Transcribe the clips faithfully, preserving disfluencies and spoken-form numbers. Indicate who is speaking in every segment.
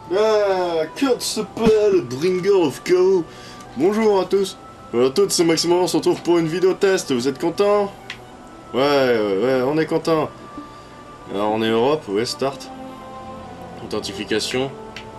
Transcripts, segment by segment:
Speaker 1: Ah, Kurt Suppel, Bringer of Chaos. Bonjour à tous. Bonjour à toutes, c'est Maximum, on se retrouve pour une vidéo test. Vous êtes contents? Ouais, ouais, ouais, on est content. Alors on est Europe, ouais, start. Authentification.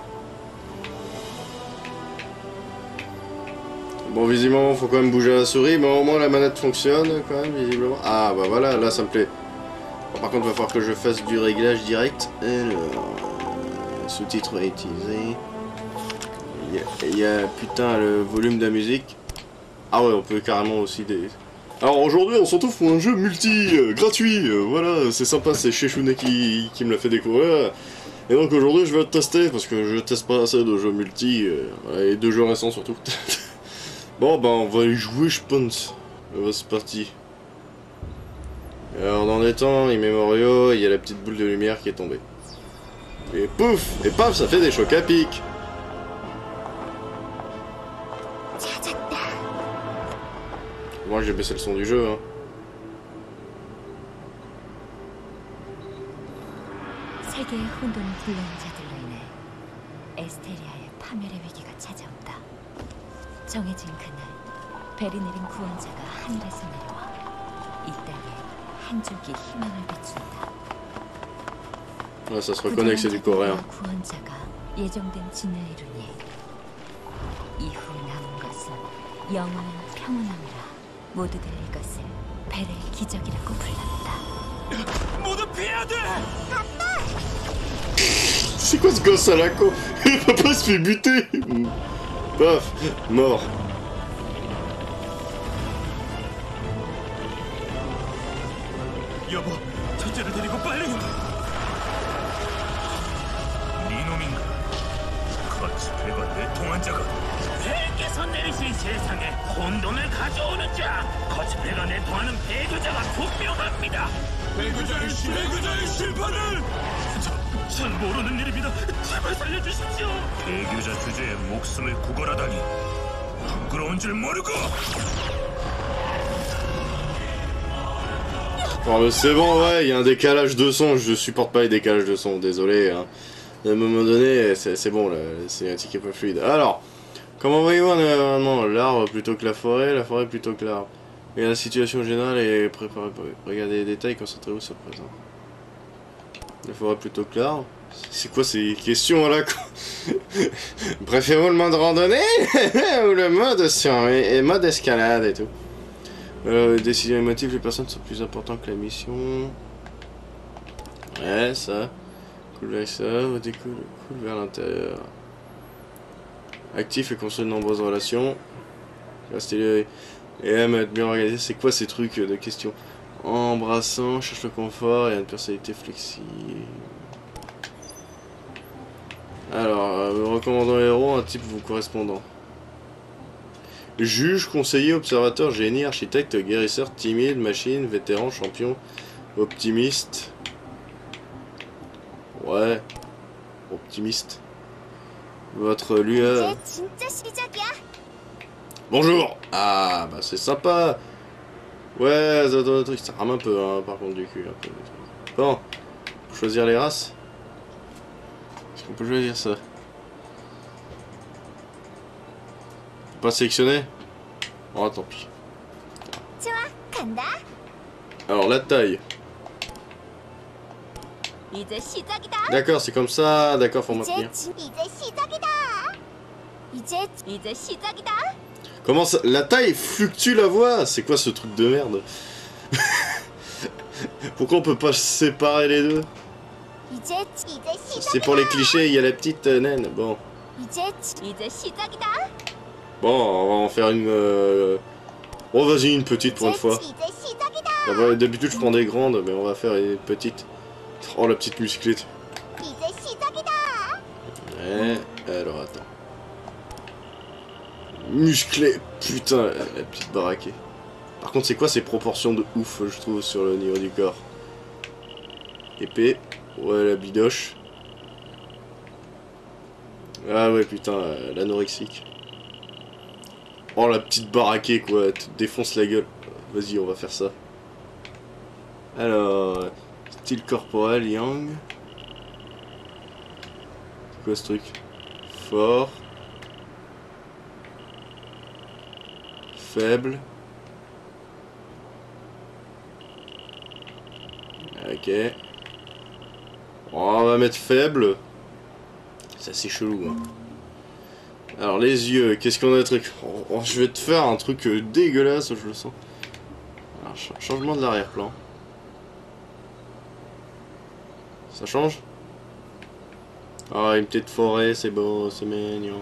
Speaker 1: Bon, visiblement, faut quand même bouger la souris, mais au moins la manette fonctionne quand même, visiblement. Ah, bah voilà, là ça me plaît. Bon, par contre, il va falloir que je fasse du réglage direct. Alors, sous-titres utilisés. Il y, a, il y a, putain, le volume de la musique. Ah ouais, on peut carrément aussi des... Alors aujourd'hui, on se retrouve pour un jeu multi, euh, gratuit. Euh, voilà, c'est sympa, c'est Sheshune qui, qui me l'a fait découvrir. Et donc aujourd'hui, je vais le tester, parce que je teste pas assez de jeux multi, euh, et de jeux récents surtout. Bon, bah on va y jouer, je pense. Euh, c'est parti. Alors dans les temps immémoriaux, il y a la petite boule de lumière qui est tombée. Et pouf! Et paf, ça fait des chocs à pic! Moi j'ai baissé le son du jeu, hein.
Speaker 2: 세계의 혼돈을 불러온 자들로 인해 에스테리아의 파멸의 위기가 찾아온다. 정해진 그날, 베리 내린 구원자가 하늘에서 내려와 이 땅에 한 줄기 희망을 비춘다.
Speaker 1: Ouais, ça se reconnaît que c'est du coréen.
Speaker 2: 구원자가 예정된 진을 이루니 이후 남은 것은 영원한 평온함이라 모두들 이것을 베레의 기적이라고 불렀다.
Speaker 3: 모두 피해야 돼!
Speaker 1: C'est quoi ce gosse à la con? Papa se fait buter! Paf, mort.
Speaker 3: 여보, 첫째를 데리고 빨리! 니놈인가? 거치패가 내 동안자가 폐께서 내리신 세상에 혼돈을 가져오는 자! 거치패가 내통하는 배교자가 분명합니다! 배교자의 실, 배교자의 심판을! 저, 전 모르는 일입니다. 제발 살려주십시오! 배교자 주제에 목숨을 구걸하다니 부끄러운 줄 모르고!
Speaker 1: Oh, c'est bon, ouais, il y a un décalage de son, je supporte pas les décalages de son, désolé. Hein. À un moment donné, c'est bon, c'est un ticket peu fluide. Alors, comment voyez-vous un événement? L'arbre plutôt que la forêt, la forêt plutôt que l'arbre. Et la situation générale est préparée pour regarder les détails, concentrez-vous sur le présent. La forêt plutôt que l'arbre. C'est quoi ces questions là? Préférez-vous le mode randonnée ou le mode sur et mode escalade et tout? Euh, les décisions émotives, les personnes sont plus importantes que la mission. Ouais, ça. Cool vers ça, découle, cool vers l'intérieur. Actif et construit de nombreuses relations. Restez et aime être bien organisé. C'est quoi ces trucs de questions? Embrassant, cherche le confort et une personnalité flexible. Alors, euh, recommandant héros, un type vous correspondant. Juge, conseiller, observateur, génie, architecte, guérisseur, timide, machine, vétéran, champion, optimiste. Ouais, optimiste. Votre lueur. Bonjour. Ah, bah c'est sympa. Ouais, ça rame un peu, hein, par contre, du cul. Un peu. Bon, choisir les races. Est-ce qu'on peut choisir ça? Pas sélectionné? Oh, tant pis. Alors, la taille. D'accord, c'est comme ça. D'accord, faut maintenir. Comment ça? La taille fluctue la voix? C'est quoi ce truc de merde? Pourquoi on peut pas séparer les deux? C'est pour les clichés, il y a la petite euh, naine. Bon. Bon, on va en faire une... Euh... Oh, vas-y, une petite pour une fois. D'habitude, je prends des grandes, mais on va faire une petite. Oh, la petite musclée. Ouais, alors, attends. Musclée, putain, la, la petite baraquée. Par contre, c'est quoi ces proportions de ouf, je trouve, sur le niveau du corps? Épée. Ouais, la bidoche. Ah ouais, putain, l'anorexique. Oh, la petite baraquée, quoi. Tu te défonces la gueule. Vas-y, on va faire ça. Alors, style corporel, yang. C'est quoi ce truc? Fort. Faible. Ok. Bon, on va mettre faible. C'est assez chelou. Hein. Alors les yeux, qu'est-ce qu'on a de truc? Oh, oh, je vais te faire un truc euh, dégueulasse, je le sens. Alors, ch changement de l'arrière-plan. Ça change? Ah, une petite forêt, c'est beau, c'est mignon.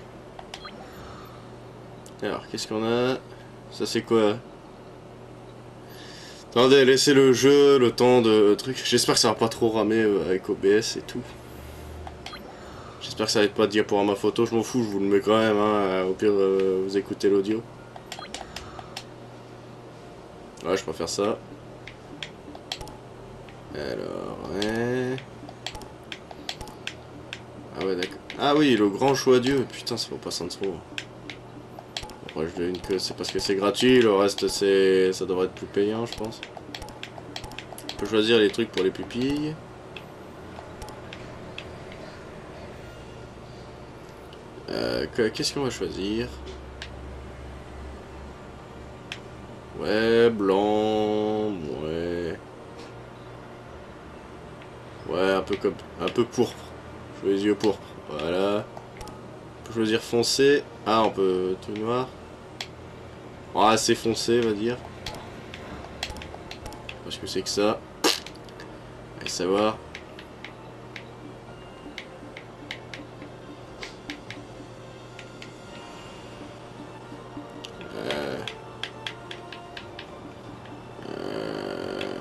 Speaker 1: Alors, qu'est-ce qu'on a? Ça c'est quoi? Attendez, laissez le jeu, le temps de truc. J'espère que ça va pas trop ramer euh, avec O B S et tout. J'espère que ça va être pas diaporama photo, je m'en fous, je vous le mets quand même, hein. Au pire, euh, vous écoutez l'audio. Ouais, je préfère ça. Alors, ouais... Ah ouais, d'accord. Ah oui, le grand choix Dieu. Putain, ça vaut pas cent euros. Après, je devine que c'est parce que c'est gratuit, le reste, c'est, ça devrait être plus payant, je pense. On peut choisir les trucs pour les pupilles. Euh, qu'est-ce qu'on va choisir? Ouais, blanc, ouais. Ouais, un peu comme, un peu pourpre. Je veux les yeux pourpres, voilà. On peut choisir foncé. Ah, on peut tout noir. Oh, assez foncé, on va dire. Parce que c'est que ça. Allez savoir. Euh... Euh...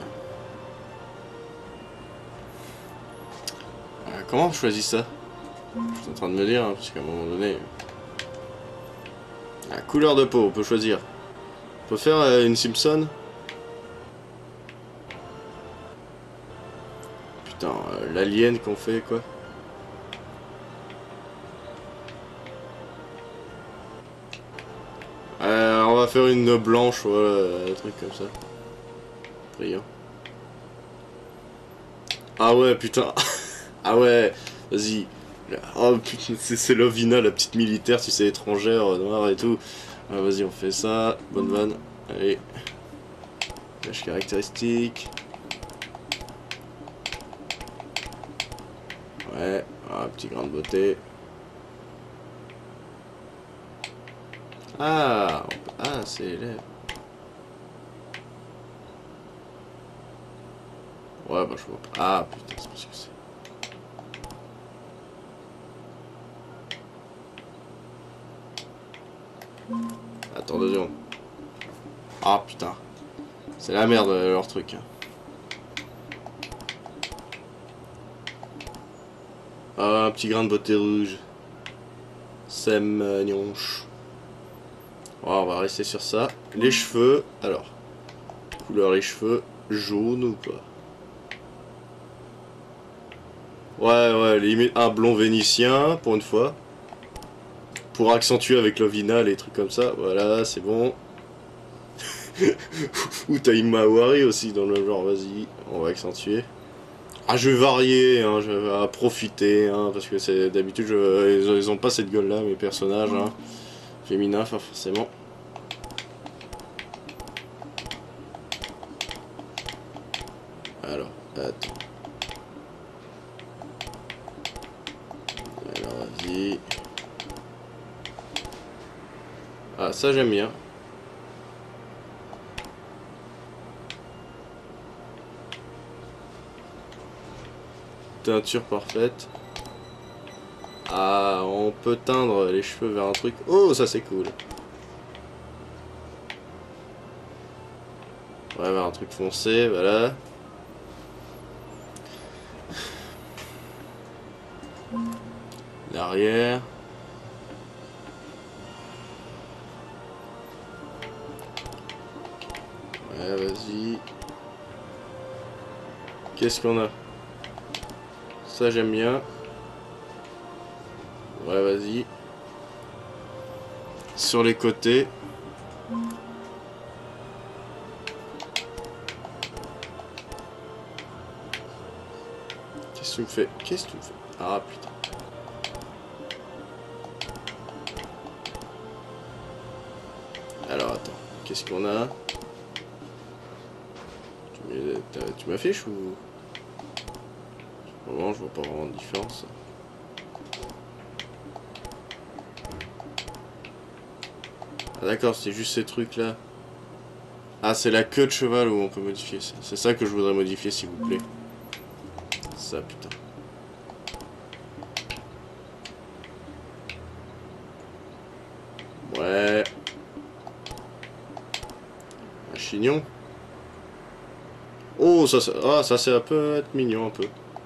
Speaker 1: Comment on choisit ça? Je suis en train de me dire, hein, parce qu'à un moment donné... La couleur de peau, on peut choisir. On peut faire euh, une Simpson. Putain, euh, l'alien qu'on fait, quoi. Euh, on va faire une blanche, voilà, un truc comme ça. Brillant. Ah ouais, putain. Ah ouais, vas-y. Oh putain, c'est Lovina, la petite militaire, tu sais, étrangère, noire et tout. Ah, vas-y, on fait ça. Bonne vanne. Allez. Flash caractéristique. Ouais, ah, petit grain de beauté. Ah, ah c'est les lèvres. Ouais, bah je vois pas. Ah putain, c'est parce que c'est. Attends deux secondes. Ah putain. C'est la merde leur truc. Hein. Ah, un petit grain de beauté rouge. C'est magnonche. Oh, on va rester sur ça. Les cheveux. Alors. Couleur les cheveux. Jaune ou pas? Ouais, ouais, limite un blond vénitien pour une fois. Pour accentuer avec l'ovina, les trucs comme ça. Voilà, c'est bon. Ou t'as une Mawari aussi dans le genre, vas-y, on va accentuer. Ah, je vais varier, hein, je vais profiter, hein, parce que c'est d'habitude, je, ils, ils ont pas cette gueule-là, mes personnages, hein, féminins, enfin, forcément. Alors, attends. Alors, vas-y. Ah, ça j'aime bien. Teinture parfaite. Ah, on peut teindre les cheveux vers un truc. Oh, ça c'est cool. Ouais, vers un truc foncé, voilà. L'arrière. Ouais, vas-y. Qu'est-ce qu'on a? Ça, j'aime bien. Ouais, vas-y. Sur les côtés. Qu'est-ce que tu me fais? Qu'est-ce que tu me fais? Ah, putain. qu'est-ce qu'on a? Tu m'affiches ou... Vraiment, je vois pas vraiment de différence. Ah d'accord, c'est juste ces trucs là. Ah, c'est la queue de cheval où on peut modifier ça. C'est ça que je voudrais modifier, s'il vous plaît. Ça, putain. Ouais. Un chignon. Oh, ça, ça, ah, ça, c'est un peu être mignon, un peu.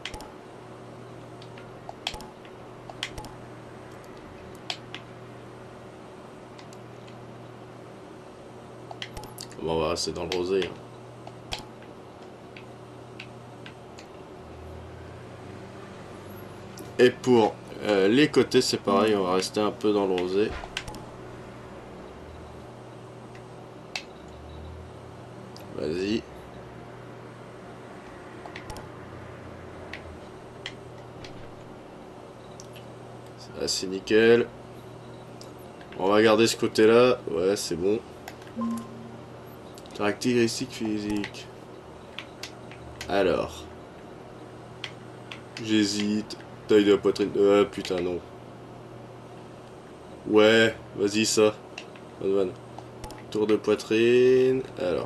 Speaker 1: Bon, on va rester dans le rosé. Hein. Et pour euh, les côtés, c'est pareil, on va rester un peu dans le rosé. Vas-y. Ça, c'est nickel. On va garder ce côté-là. Ouais, c'est bon. Caractéristiques physiques. Alors. J'hésite. Taille de la poitrine. Ah putain, non. Ouais, vas-y, ça. Bonne vanne. Tour de poitrine. Alors.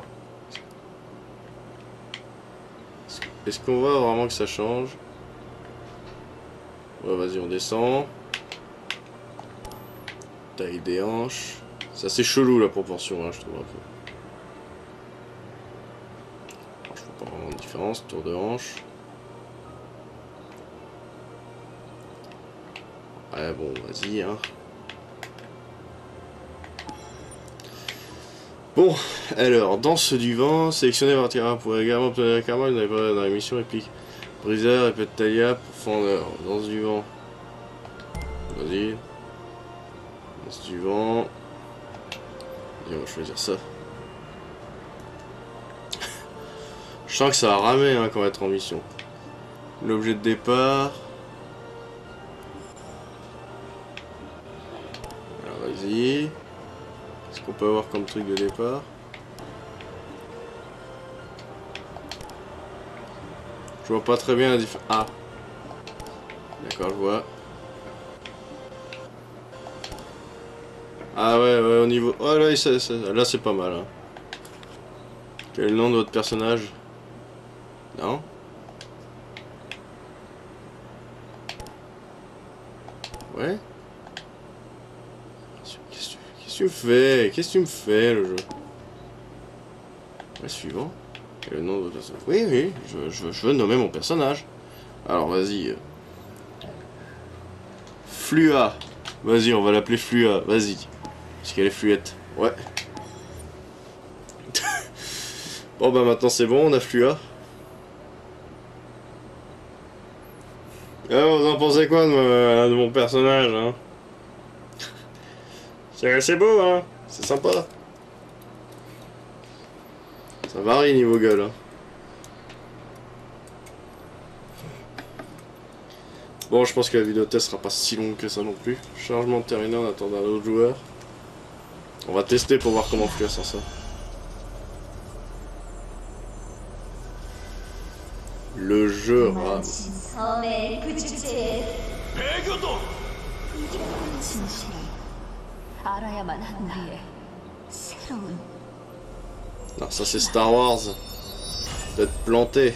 Speaker 1: Est-ce qu'on voit vraiment que ça change? Ouais, vas-y, on descend. Taille des hanches. Ça, c'est chelou la proportion, hein, je trouve un peu. Alors, je vois pas vraiment de différence. Tour de hanche. Ouais, bon, vas-y, hein. Bon, alors, danse du vent, sélectionner par tireur pour également obtenir un karma, vous n'avez pas dans l'émission réplique. Briseur, épée de Talia, profondeur, danse du vent. Vas-y. Danse du vent. Vas-y, on va choisir ça. Je sens que ça va ramer hein, quand on va être en mission. L'objet de départ. Alors, vas-y. Qu'est-ce qu'on peut avoir comme truc de départ? Je vois pas très bien la différence. Ah. D'accord, je vois. Ah ouais, ouais, au niveau... Oh là, ça, ça, là c'est pas mal. Hein. Quel est le nom de votre personnage? Non? Ouais? Qu'est-ce que tu me fais? Qu'est-ce que tu me fais, le jeu? Ouais, suivant. Quel est le nom de votre personnage? Oui, oui, je, je, je veux nommer mon personnage. Alors, vas-y. Flua. Vas-y, on va l'appeler Flua. Vas-y. Parce qu'elle est fluette. Ouais. Bon, bah maintenant c'est bon, on a Flua. Ah, vous en pensez quoi de, ma, de mon personnage, hein? C'est assez beau, hein? C'est sympa. Ça varie niveau gueule, hein. Bon, je pense que la vidéo test sera pas si longue que ça non plus. Chargement terminé en attendant un autre joueur. On va tester pour voir comment Flua sans ça. Le jeu rame. Non, ça c'est Star Wars. Peut-être planté.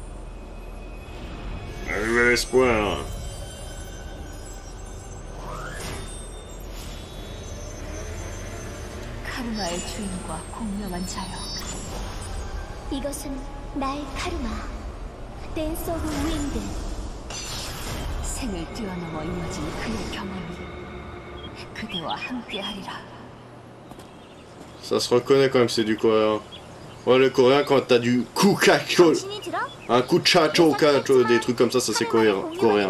Speaker 1: Un nouvel espoir.
Speaker 2: 카르마의 주인과 공명한 자여. 이것은 나의 카르마. 댄스 오브 윈드. 생을 뛰어넘어 이어진 그의 경험이 그대와 함께하리라.
Speaker 1: Ça se reconnaît quand même, c'est du coréen. Ouais, le coréen, quand t'as du kukacho, un kuchacho, kacho, des trucs comme ça, ça c'est coréen. coréen.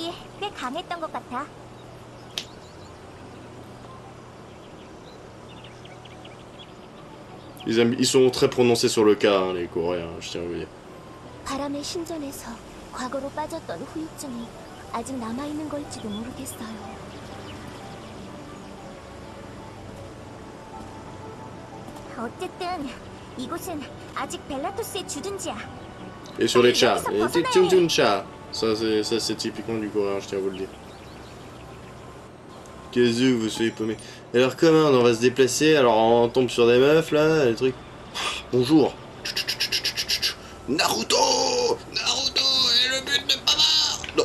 Speaker 1: Ils, aiment, ils sont très prononcés sur le cas, hein, les coréens, je tiens à vous dire.
Speaker 2: 바람의 신전에서 과거로 빠졌던 후유증이 아직 남아있는 걸지도 모르겠어요.
Speaker 4: 어쨌든 이곳은 아직 벨라토스의 주둔지야.
Speaker 1: Et sur les chats. Et tic tic tic chat. Ça c'est ça c'est typiquement du coréen, je tiens à vous le dire. Qu'est-ce que vous soyez paumé. Alors comment on va se déplacer? Alors on tombe sur des meufs là, des trucs. Bonjour. Naruto Naruto est le but de Papa. Non.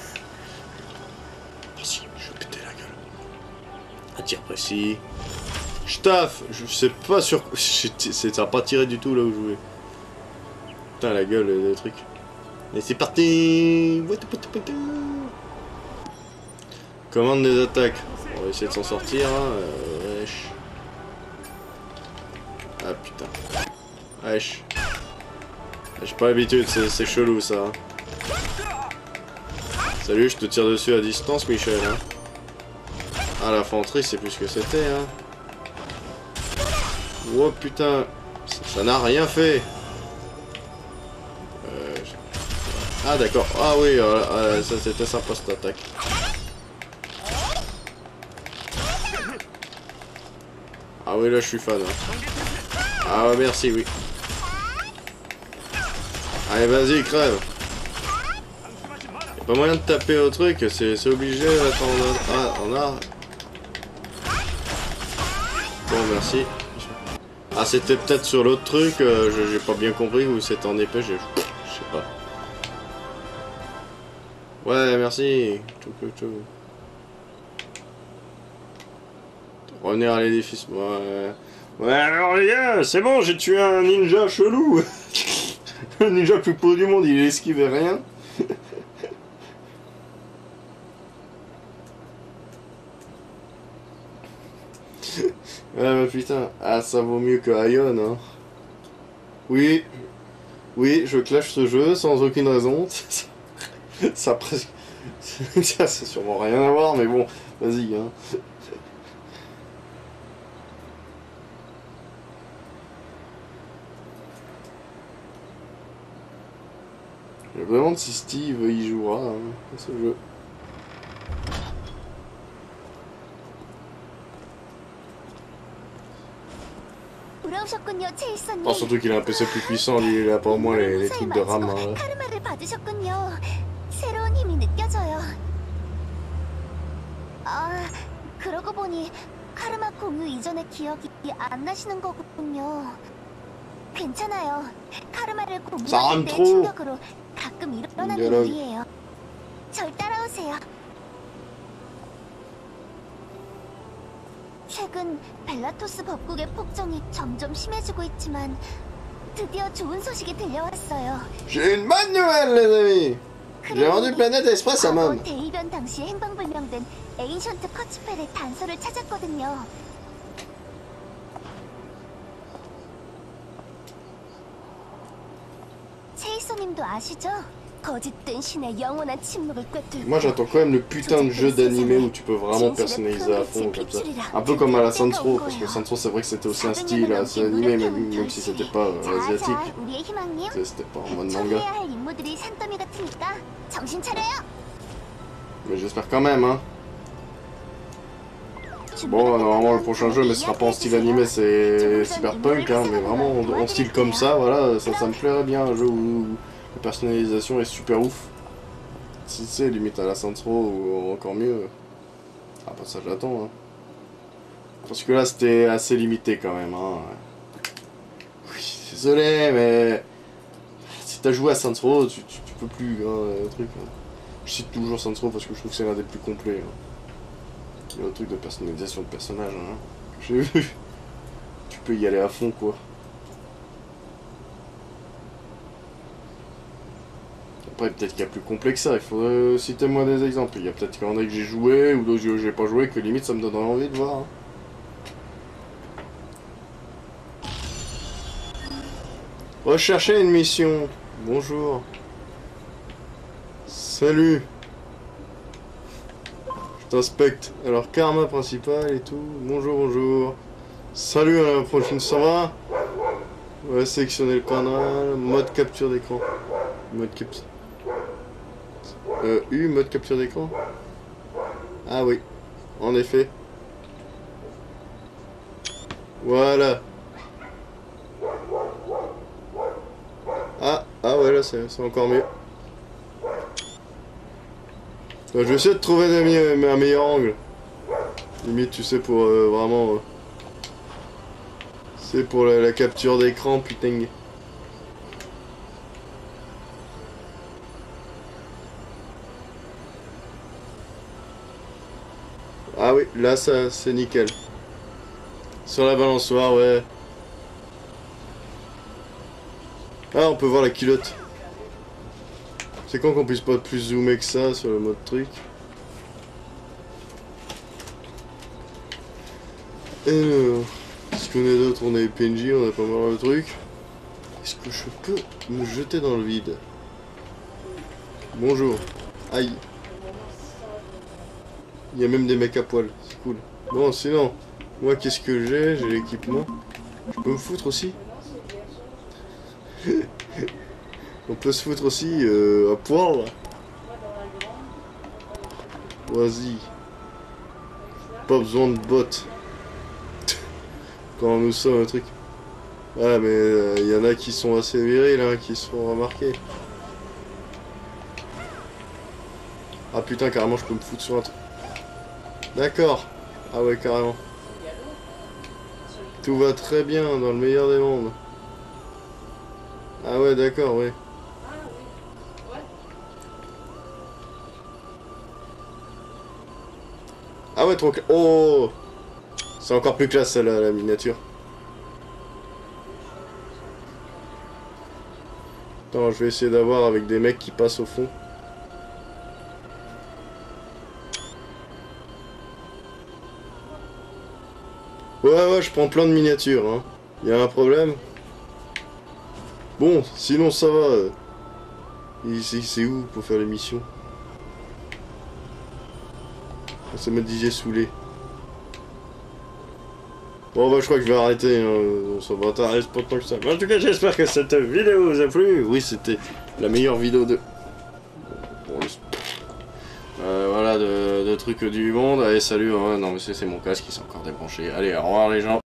Speaker 1: Oh si, je vais péter la gueule. À tir précis. Je taffe. Je sais pas sur... Ça n'a pas tiré du tout là où je voulais. Putain la gueule des trucs. Et c'est parti. Commande des attaques. On va essayer de s'en sortir. Hein. Euh, wesh. Ah putain. Wesh. J'ai pas l'habitude, c'est chelou ça. Hein. Salut, je te tire dessus à distance, Michel. Hein. Ah, l'infanterie, c'est plus ce que c'était. Hein. Oh putain. Ça n'a rien fait. Euh, ah d'accord. Ah oui, euh, ça c'était sympa cette attaque. Ah oui, là je suis fan. Hein. Ah ouais, merci, oui. Allez, vas-y, crève. Y'a pas moyen de taper au truc, c'est obligé. Attends, ah, on a. Bon, merci. Ah, c'était peut-être sur l'autre truc, euh, j'ai pas bien compris, ou c'était en épée, je sais pas. Ouais, merci. Revenir à l'édifice. Ouais. Ouais, alors les gars, c'est bon, j'ai tué un ninja chelou. Le ninja le plus beau du monde, il esquivait rien. Ouais, mais putain, ah, ça vaut mieux que Ion, hein. Oui, oui, je clash ce jeu sans aucune raison. Ça presque. Ça, c'est sûrement rien à voir, mais bon, vas-y, hein. Je me demande si Steve y jouera hein, à ce jeu. Oh, surtout qu'il a un P C plus puissant, lui, il a pas au moins les, les trucs de RAM. Hein,
Speaker 4: 아, 그러고 보니 카르마 공유 이전의 기억이 안 나시는 거군요. 괜찮아요. 카르마를 공유할 때 충격으로 가끔 일어나는 일이에요. 절 따라오세요. 최근 벨라토스 법국의 폭정이 점점 심해지고 있지만 드디어 좋은 소식이 들려왔어요.
Speaker 1: J'ai une bonne nouvelle, les amis. J'ai rendu Planète Express à Mom.
Speaker 4: 대이변 당시 행방불명된 에인션트 커츠펠의 단서를 찾았거든요. 체이소님도 아시죠? 거짓된 신의 영원한 침묵을 꿰뚫고.
Speaker 1: Moi j'attends quand même le putain de jeu d'animé où tu peux vraiment personnaliser à fond comme ça. Un peu comme à la Saints Row, parce que Saints Row c'est vrai que c'était aussi un style assez animé, même, même si c'était pas euh, asiatique. C'était pas en mode manga. Mais j'espère quand même, hein. Bon, normalement le prochain jeu, mais ce sera pas en style animé, c'est Cyberpunk, hein, mais vraiment en, en style comme ça, voilà, ça, ça me plairait bien, un jeu où la personnalisation est super ouf. Si c'est limite à la Saints Row ou encore mieux. Ah bah ça j'attends, hein. Parce que là c'était assez limité quand même, hein. Oui, désolé, mais si t'as joué à Saints Row, tu, tu, tu peux plus, hein, le truc. Hein. Je cite toujours Saints Row parce que je trouve que c'est l'un des plus complets. Hein. Il y a un truc de personnalisation de personnage, hein. J'ai vu. Tu peux y aller à fond, quoi. Après, peut-être qu'il y a plus complexe que ça. Il faudrait euh, citer moi des exemples. Il y a peut-être qu'il y en a que j'ai joué ou d'autres que j'ai pas joué, que limite ça me donnerait envie de voir. Hein. Rechercher une mission. Bonjour. Salut. T'inspecte. Alors, karma principal et tout. Bonjour, bonjour. Salut, à la prochaine, ça va? Ouais, sélectionner le canal. Mode capture d'écran. Mode capture. Euh, U, mode capture d'écran. Ah oui, en effet. Voilà. Ah ouais, là, c'est encore mieux. Je vais essayer de trouver des, un meilleur angle. Limite, tu sais, pour euh, vraiment... Euh, c'est pour la, la capture d'écran, putain. Ah oui, là, ça, c'est nickel. Sur la balançoire, ouais. Ah, on peut voir la culotte. C'est con qu'on puisse pas plus zoomer que ça sur le mode truc. Alors, qu'est-ce qu'on a d'autre? On a les P N J, on a pas mal de trucs. Est-ce que je peux me jeter dans le vide? Bonjour. Aïe. Il y a même des mecs à poil, c'est cool. Bon, sinon, moi qu'est-ce que j'ai? J'ai l'équipement. Je peux me foutre aussi? On peut se foutre aussi euh, à poil. Vas-y. Pas besoin de bottes. Quand nous sommes un truc. Ouais, mais il euh, y en a qui sont assez virils, hein, qui se font remarquer. Ah putain, carrément, je peux me foutre sur un truc. D'accord. Ah ouais, carrément. Tout va très bien dans le meilleur des mondes. Ah ouais, d'accord, ouais. Ah ouais, trop classe. Oh, c'est encore plus classe, celle-là, la miniature. Attends, je vais essayer d'avoir avec des mecs qui passent au fond. Ouais, ouais, je prends plein de miniatures, hein. Y a un problème? Bon, sinon ça va. C'est où pour faire l'émission? Ça me disait saoulé. Bon bah je crois que je vais arrêter, hein. Ça m'intéresse pas tant que ça. Mais en tout cas j'espère que cette vidéo vous a plu. Oui, c'était la meilleure vidéo de... Bon, le... euh, voilà, de, de trucs du monde. Allez, salut, hein. Non mais c'est mon casque qui s'est encore débranché. Allez, au revoir les gens.